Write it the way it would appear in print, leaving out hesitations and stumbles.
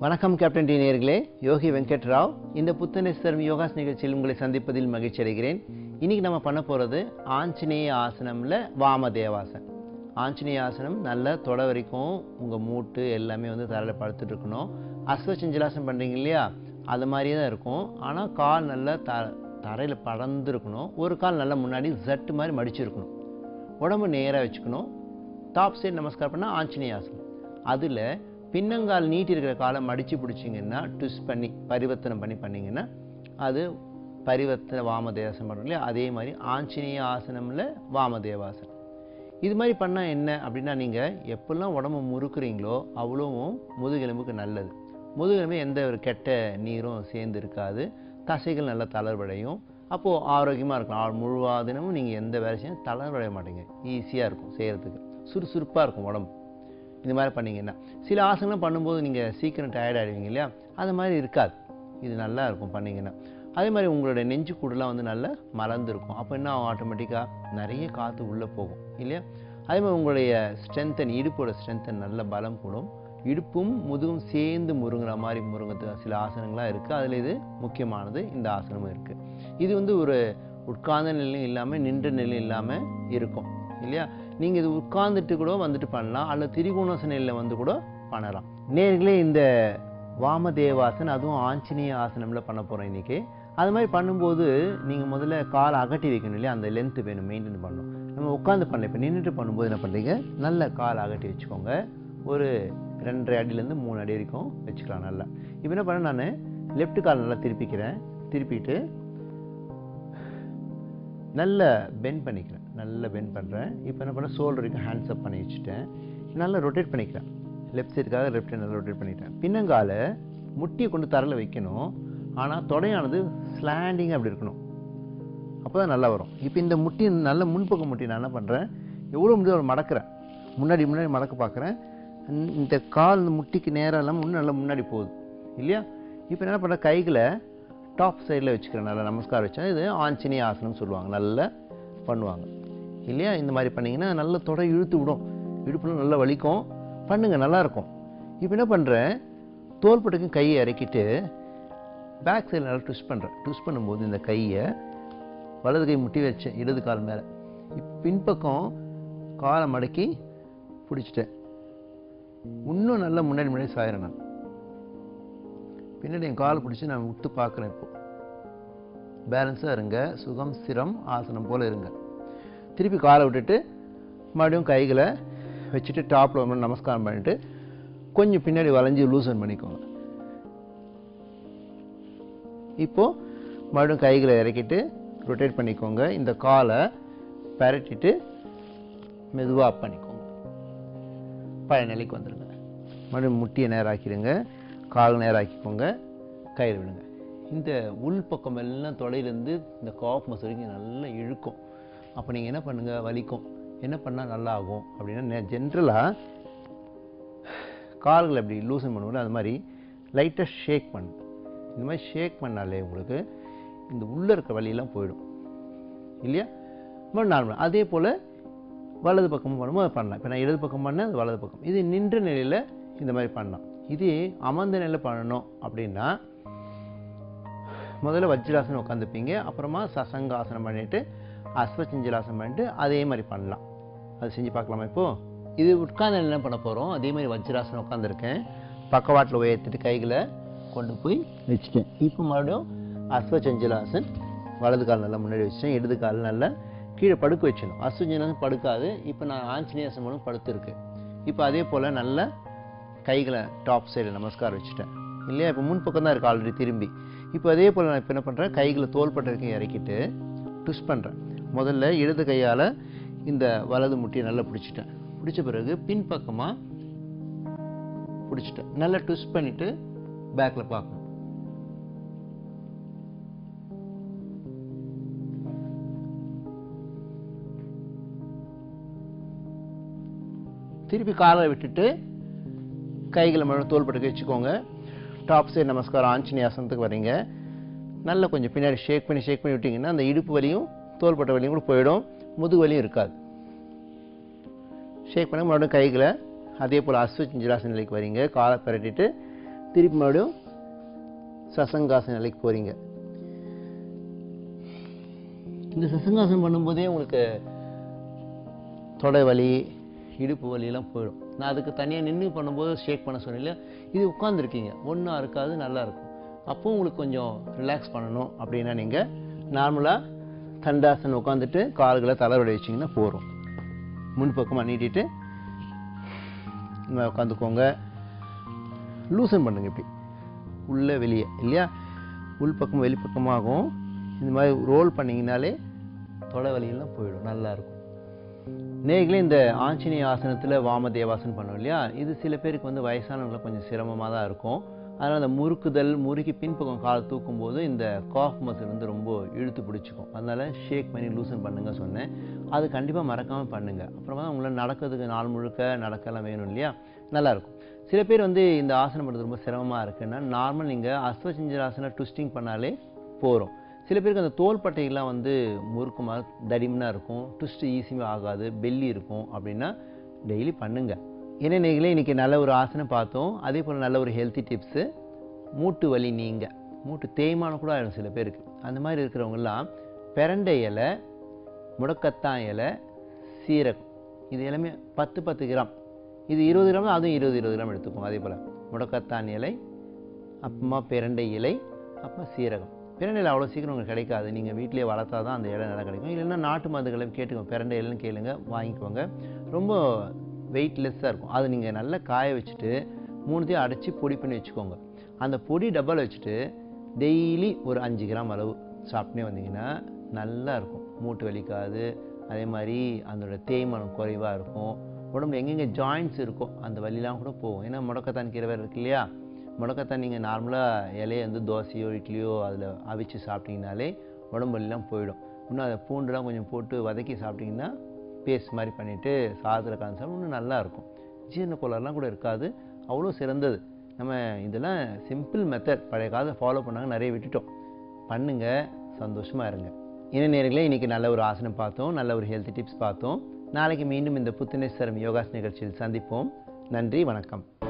வணக்கம் captain D நேயர்களே, யோகி வெங்கட் ராவ். இந்த புத்துணர்ச்சி யோகாஸ் நிகழ்ச்சியில் உங்களை சந்திப்பதில் மகிழ்ச்சி அடைகிறேன். இன்னைக்கு நம்ம பண்ண போகிறது ஆஞ்சநேய ஆசனம்ல வாமதேவாசன். ஆஞ்சநேய ஆசனம் நல்ல தொடை வரைக்கும் உங்கள் மூட்டு எல்லாமே தரையில் படுத்துட்டு இருக்கணும். அஸ்வசஞ்சலாசனம் பண்ணுறீங்க இல்லையா, அது மாதிரியே தான் இருக்கும். ஆனால் கால் நல்லா தரையில் படர்ந்துருக்கணும். ஒரு கால் நல்லா முன்னாடி ஜட்டு மாதிரி மடிச்சிருக்கணும். உடம்பு நேராக வச்சுக்கணும். டாப் சைடு நமஸ்காரம் பண்ணால் ஆஞ்சநேய ஆசனம். அதில் பின்னங்கால் நீட்டி இருக்கிற காலை மடித்து பிடிச்சிங்கன்னா, ட்விஸ்ட் பண்ணி பரிவர்த்தனை பண்ணிங்கன்னா அது பரிவர்த்தனை வாமதேவாசனம் பண்ணுறோம் இல்லையா, அதே மாதிரி ஆஞ்சநேய ஆசனமில் வாமதேவாசனம். இது மாதிரி பண்ணால் என்ன அப்படின்னா, நீங்கள் எப்பெல்லாம் உடம்பு முறுக்குறீங்களோ அவ்வளோவும் முதுகெலும்புக்கு நல்லது. முதுகெலும்பு எந்த ஒரு கெட்ட நீரும் சேர்ந்து இருக்காது. தசைகள் நல்லா தளர்வடையும். அப்போது ஆரோக்கியமாக இருக்கலாம். முழுவாதினமும் நீங்கள் எந்த வேலை செய்யணும் தளர்வடைய மாட்டீங்க. ஈஸியாக இருக்கும் செய்கிறதுக்கு, சுறுசுறுப்பாக இருக்கும் உடம்பு. இந்த மாதிரி பண்ணிங்கன்னா சில ஆசனம்லாம் பண்ணும்போது நீங்கள் சீக்கிரம் டயர்ட் ஆகிடுவீங்க இல்லையா, அது மாதிரி இருக்காது. இது நல்லா இருக்கும் பண்ணிங்கன்னா. அதே மாதிரி உங்களுடைய நெஞ்சு கூடலாம் நல்லா மலர்ந்துருக்கும். அப்போ என்ன ஆட்டோமேட்டிக்காக நிறைய காற்று உள்ளே போகும் இல்லையா. அதே மாதிரி உங்களுடைய ஸ்ட்ரென்த்தன், இடுப்போட ஸ்ட்ரென்த்தன் நல்ல பலம் கூடும். இடுப்பும் முதுகும் சேர்ந்து முருங்குற மாதிரி முருங்கிறதுக்கு சில ஆசனங்களாக இருக்குது. அதில் இது முக்கியமானது. இந்த ஆசனமும் இருக்குது. இது ஒரு உட்கார்ந்த நிலையும் இல்லாமல் நின்ற நிலையும் இல்லாமல் இருக்கும் இல்லையா. நீங்கள் இது உட்கார்ந்துட்டு கூட பண்ணலாம், அல்லது திரிகோணாசன நிலையில் கூட பண்ணலாம். நேர்களே, இந்த வாமதேவாசன் அதுவும் ஆஞ்சநேய ஆசனமில் பண்ண போகிறோம் இன்றைக்கி. அது மாதிரி பண்ணும்போது நீங்கள் முதல்ல காலை அகட்டி வைக்கணும் இல்லையா, அந்த லென்த்து வேணும், மெயின்டைன் பண்ணணும். நம்ம உட்காந்து பண்ணல, இப்போ நின்றுட்டு பண்ணும்போது என்ன பண்ணுறீங்க, நல்ல காலை அகட்டி வச்சுக்கோங்க. ஒரு 2.5 அடியிலேருந்து 3 அடி வரைக்கும் வச்சுக்கலாம் நல்லா. இப்போ என்ன பண்ண, நான் லெஃப்ட் கால் நல்லா திருப்பிக்கிறேன். திருப்பிட்டு நல்லா பெண்ட் பண்ணிக்கிறேன். நல்லா பெண்ட் பண்ணுறேன். இப்போ என்ன பண்ண, ஷோல்டர் வரைக்கும் ஹேண்ட்ஸ் அப் பண்ணி வச்சுட்டேன். நல்லா ரொட்டேட் பண்ணிக்கிறேன். லெஃப்ட் சைடுக்காக லெஃப்ட் சைடு நல்லா ரொட்டேட் பண்ணிட்டேன். பின்னங்கால முட்டியை கொண்டு தரையில் வைக்கணும். ஆனால் தொடையானது ஸ்லாண்டிங்காக அப்படி இருக்கணும். அப்போ தான் நல்லா வரும். இப்போ இந்த முட்டி நல்ல முன்பக்கம் முட்டி நான் என்ன பண்ணுறேன், எவ்வளோ முடியும் அவ்வளோ மடக்கிறேன். முன்னாடி மடக்க பார்க்குறேன். இந்த கால் இந்த முட்டிக்கு நேரம் இல்லாமல் இன்னும் நல்லா முன்னாடி போகுது இல்லையா. இப்போ என்ன பண்ணுறேன், கைகளை டாப் சைடில் வச்சுக்கிறேன். நல்லா நமஸ்காரம் வச்சேன். இது ஆஞ்சநேய ஆசனம் சொல்லுவாங்க, நல்லா பண்ணுவாங்க இல்லையா. இந்த மாதிரி பண்ணிங்கன்னா நல்ல தொடை இழுத்து விடும். இடுப்புலாம் நல்லா வலிக்கும். பண்ணுங்க, நல்லாயிருக்கும். இப்போ என்ன பண்ணுறேன், தோள்பட்டைக்கும் கையை இறக்கிட்டு பேக் சைடில் நல்லா ட்விஸ்ட் பண்ணுறேன். ட்விஸ்ட் பண்ணும்போது இந்த கையை வலது கை முட்டி வச்சேன் இடது கால் மேலே. பின்பக்கம் காலை மடக்கி பிடிச்சிட்டேன். இன்னும் நல்லா முன்னாடி சாயிறேன். நான் பின்னாடி என் காலை பிடிச்சி நான் விட்டு பார்க்குறேன். இப்போ பேலன்ஸாக இருங்க, சுகம் ஸ்திரம் ஆசனம் போல் இருங்க. திருப்பி காலை விட்டுட்டு மறுபடியும் கைகளை வச்சுட்டு டாப்பில் நமஸ்காரம் பண்ணிட்டு கொஞ்சம் பின்னாடி வளைஞ்சி லூசன் பண்ணிக்கோங்க. இப்போது மறுபடியும் கைகளை இறக்கிட்டு ரொட்டேட் பண்ணிக்கோங்க. இந்த காலை பரட்டிட்டு மெதுவாக அப் பண்ணிக்கோங்க. பழைய நிலைக்கு வந்துடுங்க. மறுபடியும் முட்டியை நேராக்கிடுங்க. கால் நேராக்கிக்கோங்க. கையில் விடுங்க. இந்த உள் பக்கம் எல்லாம் தொடையிலேருந்து இந்த காஃப் மசில் வரைக்கும் நல்லா இழுக்கும். அப்போ நீங்கள் என்ன பண்ணுங்கள், வலிக்கும். என்ன பண்ணால் நல்லா ஆகும் அப்படின்னா, ஜென்ரலாக கால்களை அப்படி லூசன் பண்ணுவோம், அது மாதிரி லைட்டாக ஷேக் பண்ணும். இந்த மாதிரி ஷேக் பண்ணாலே உங்களுக்கு இந்த உள்ளே இருக்க வலியெல்லாம் போயிடும் இல்லையா. நார்மல். அதே போல் வலது பக்கமும் பண்ணும்போது அதை பண்ணலாம். இப்போ நான் இடது பக்கம் பண்ணேன், அது வலது பக்கம். இது நின்ற நிலையில் இந்த மாதிரி பண்ணலாம். இது அமர்ந்த நிலையில் பண்ணணும் அப்படின்னா, முதல்ல வஜ்ராசனம் உட்காந்துப்பீங்க. அப்புறமா சசங்காசனம் பண்ணிவிட்டு அஸ்வசஞ்சலாசனம் பண்ணிட்டு அதே மாதிரி பண்ணலாம். அது செஞ்சு பார்க்கலாமா. இப்போது இது உட்கார்ந்து என்ன பண்ண போகிறோம், அதே மாதிரி வஜ்ராசனம் உட்காந்துருக்கேன். பக்கவாட்டில் உயர்த்திட்டு கைகளை கொண்டு போய் வச்சுட்டேன். இப்போ மறுபடியும் அஸ்வசஞ்சலாசன் வலது கால் நல்லா முன்னாடி வச்சுட்டேன். இடது கால் நல்லா கீழே படுக்க வச்சிடணும். அஸ்வசஞ்சலாசன் படுக்காது. இப்போ நான் ஆஞ்சநேயாசனம் மூலம் படுத்துருக்கு. இப்போ அதே போல் நல்லா கைகளை டாப் சைடு நமஸ்காரம் வச்சுட்டேன் இல்லையா. இப்போ முன்பக்கம் தான் இருக்குது ஆல்ரெடி திரும்பி. இப்போ அதே போல் நான் இப்போ என்ன பண்ணுறேன், கைகளை தோள்பட்டை இறக்கிட்டு ட்விஸ்ட் பண்ணுறேன். முதல்ல இடது கையால் இந்த வலது முட்டியை நல்லா பிடிச்சிட்டேன். பிடிச்ச பிறகு பின்பக்கமாக பிடிச்சிட்டேன். நல்லா ட்விஸ்ட் பண்ணிவிட்டு பேக்கில் பார்க்கணும். திருப்பி காலை விட்டுட்டு கைகளை மட்டும் தோள்பட்டுக்கு வச்சுக்கோங்க. டாப் சைடு நமஸ்காரம் ஆஞ்சநேய ஆசனத்துக்கு வரீங்க. நல்லா கொஞ்சம் பின்னாடி ஷேக் பண்ணி விட்டிங்கன்னா அந்த இடுப்பு வலியும் தோள்பட்டை வலியும் கூட போயிடும். முதுகு வலியும் இருக்காது. ஷேக் பண்ண மறுபடியும் கைகளை அதே போல் அஸ்வசஞ்சலாசன நிலைக்கு வரீங்க. காலை பரட்டிட்டு திருப்பி மறுபடியும் சசங்காசன நிலைக்கு போகிறீங்க. இந்த சசங்காசனம் பண்ணும்போதே உங்களுக்கு தொடை வலி, இடுப்பு வலியெல்லாம் போயிடும். நான் அதுக்கு தனியாக நின்று பண்ணும்போது ஷேக் பண்ண சொன்னேன். இது உட்காந்துருக்கீங்க, ஒன்றும் இருக்காது, நல்லாயிருக்கும். அப்போது உங்களுக்கு கொஞ்சம் ரிலாக்ஸ் பண்ணணும் அப்படின்னா நீங்கள் நார்மலாக தண்டாசனம் உட்காந்துட்டு கால்களை தளர்வடை வச்சிங்கன்னா போகிறோம். முன்பக்கமாக நீட்டிட்டு உட்காந்துக்கோங்க. லூசன் பண்ணுங்க, இப்படி உள்ளே வெளியே இல்லையா, உள்பக்கம் வெளிப்பக்கமாகும். இந்த மாதிரி ரோல் பண்ணிங்கனாலே தொலை வலியெல்லாம் போயிடும், நல்லாயிருக்கும். நேர்களே, இந்த ஆஞ்சநேய ஆசனத்தில் வாமதேவாசனம் பண்ணோம் இல்லையா, இது சில பேருக்கு வந்து வயசானவங்களுக்கு கொஞ்சம் சிரமமாக தான் இருக்கும். அதனால் அந்த முறுக்கி பின்பக்கம் கால் தூக்கும்போது இந்த காஃப் மசில் வந்து ரொம்ப இழுத்து பிடிச்சிக்கும். அதனால் ஷேக் பண்ணி லூசன் பண்ணுங்க சொன்னேன். அது கண்டிப்பாக மறக்காமல் பண்ணுங்கள். அப்புறமா தான் உங்களால் நடக்கிறதுக்கு நாள் முழுக்க நடக்கலாம் வேணும் இல்லையா, நல்லாயிருக்கும். சில பேர் வந்து இந்த ஆசனம் பண்ணுறது ரொம்ப சிரமமாக இருக்குன்னா நார்மல் நீங்கள் அஸ்வசிஞ்சராசனம் ட்விஸ்டிங் பண்ணாலே போகிறோம். சில பேருக்கு அந்த தோள்பட்டையெல்லாம் வந்து முறுக்குமா தடிமனாக இருக்கும், ட்விஸ்ட் ஈஸியாக ஆகாது, பெல்லி இருக்கும் அப்படின்னா டெய்லி பண்ணுங்கள். ஏன்னா நீங்களே இன்றைக்கி நல்ல ஒரு ஆசனம் பார்த்தோம். அதே போல் நல்ல ஒரு ஹெல்த்தி டிப்ஸு. மூட்டு வலி நீங்கள் மூட்டு தேய்மானம் கூட ஆகிடும் சில பேருக்கு. அந்த மாதிரி இருக்கிறவங்கெல்லாம் பிரண்டை இலை, முடக்கத்தான் இலை, சீரகம், இது எல்லாமே 10 கிராம், இது 20 கிராம், அதுவும் 20 கிராம் எடுத்துக்கோங்க. அதே போல் முடக்கத்தான் இலை, அப்புறமா பிரண்டை இலை, அப்புறம் சீரகம். பிரண்டை இலை அவ்வளோ சீக்கிரம் உங்களுக்கு கிடைக்காது, நீங்கள் வீட்டிலே வளர்த்தா தான் அந்த இலை நல்லா கிடைக்கும். இல்லைன்னா நாட்டு மருந்துகளை கேட்டுக்கோங்க, பிரண்டை இலைன்னு கேளுங்க, வாங்கிக்கோங்க. ரொம்ப வெயிட்லெஸ்ஸாக இருக்கும். அதை நீங்கள் நல்லா காய வச்சுட்டு 3த்தையும் அடைச்சி பொடி பண்ணி வச்சுக்கோங்க. அந்த பொடி டப்பாவில் வச்சுட்டு டெய்லி ஒரு 5 கிராம் அளவு சாப்பிட்டே வந்தீங்கன்னா நல்லா இருக்கும். மூட்டு வலிக்காது, அதே மாதிரி அதோட தேய்மானம் குறைவாக இருக்கும். உடம்புல எங்கெங்கே ஜாயின்ட்ஸ் இருக்கோ அந்த வலிலாம் கூட போகும். ஏன்னா முடக்கத்தான் கீரை வேறு இருக்கு இல்லையா, முடக்கத்தான் நீங்கள் நார்மலாக இலையை வந்து தோசையோ இட்லியோ அதில் அவிச்சு சாப்பிட்டீங்கனாலே உடம்பு வலிலாம் போயிடும். இன்னும் அதை பூண்டுலாம் கொஞ்சம் போட்டு வதக்கி சாப்பிட்டிங்கன்னா பேஸ்ட் மாதிரி பண்ணிவிட்டு சாதத்தில் கலந்து சாப்பிட்டு இன்னும் நல்லாயிருக்கும். ஜீரண கோளாறுலாம் கூட இருக்காது, அவ்வளோ சிறந்தது. நம்ம இதெல்லாம் சிம்பிள் மெத்தட் பழைய காலத்தை ஃபாலோ பண்ணாங்க, நிறைய விட்டுட்டோம். பண்ணுங்கள், சந்தோஷமாக இருங்க. நேயர்களே, இன்றைக்கி நல்ல ஒரு ஆசனம் பார்த்தோம், நல்ல ஒரு ஹெல்த் டிப்ஸ் பார்த்தோம். நாளைக்கு மீண்டும் இந்த புத்துணர்ச்சி தரும் யோகாஸ் நிகழ்ச்சியில் சந்திப்போம். நன்றி, வணக்கம்.